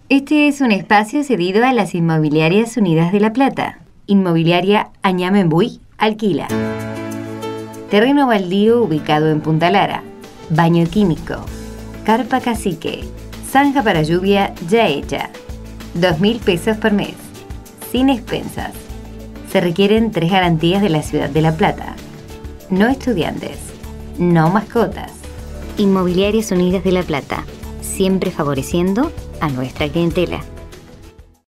Este es un espacio cedido a las Inmobiliarias Unidas de La Plata. Inmobiliaria Añamenbuy alquila. Terreno baldío ubicado en Punta Lara. Baño químico. Carpa cacique. Zanja para lluvia ya hecha. 2.000 pesos por mes. Sin expensas. Se requieren 3 garantías de la ciudad de La Plata. No estudiantes. No mascotas. Inmobiliarias Unidas de La Plata. Siempre favoreciendo a nuestra clientela.